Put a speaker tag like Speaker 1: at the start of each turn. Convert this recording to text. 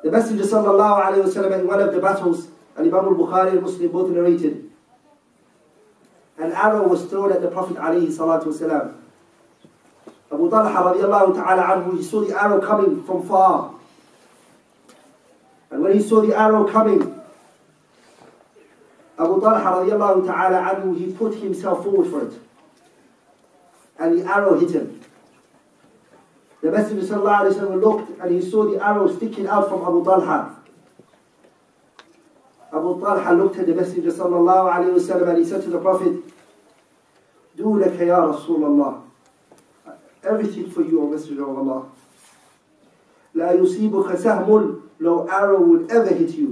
Speaker 1: The Messenger sallallahu alayhi wasallam in one of the battles, Al-Imam al-Bukhari and Muslim both narrated, an arrow was thrown at the Prophet alayhi salatu wasalam. Abu Talha radiallahu ta'ala anhu, he saw the arrow coming from far. And when he saw the arrow coming, Abu Talha radiallahu ta'ala anhu, he put himself forward for it. And the arrow hit him. The Messenger sallallahu alayhi wa sallam looked and he saw the arrow sticking out from Abu Talha. Abu Talha looked at the Messenger sallallahu alayhi wa sallam and he said to the Prophet, "Dunaka ya Rasulullah, everything for you, O Messenger of Allah. La yusibuka sahmun, no arrow will ever hit you.